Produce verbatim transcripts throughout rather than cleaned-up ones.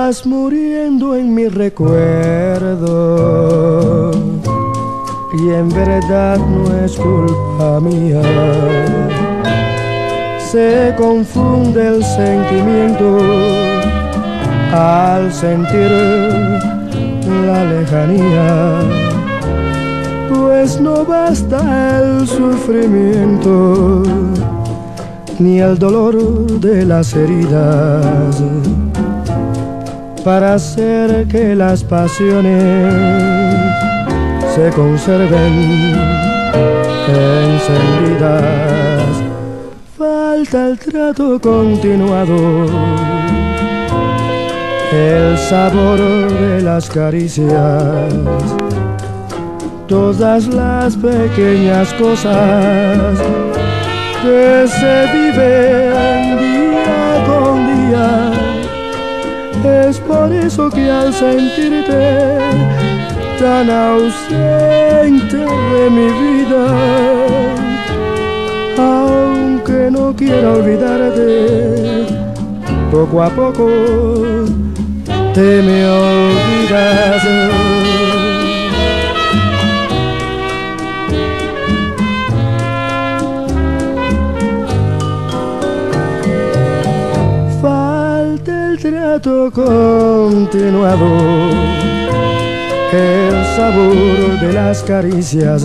vas muriendo en mi recuerdo y en verdad no es culpa mía. Se confunde el sentimiento al sentir la lejanía, pues no basta el sufrimiento ni el dolor de las heridas para hacer que las pasiones se conserven encendidas. Falta el trato continuado, el sabor de las caricias, todas las pequeñas cosas que se viven día con día. Es por eso que al sentirte tan ausente de mi vida, aunque no quiera olvidarte, poco a poco te me olvidas. Trato continuado, el sabor de las caricias,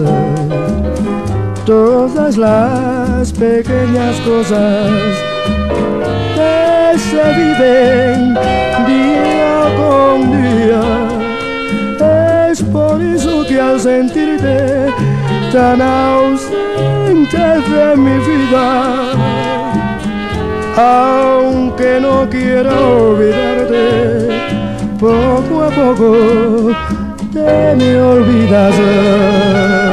todas las pequeñas cosas que se viven día con día. Es por eso que al sentirte tan ausente de mi vida, aunque no quiera olvidarte, poco a poco te me olvidas.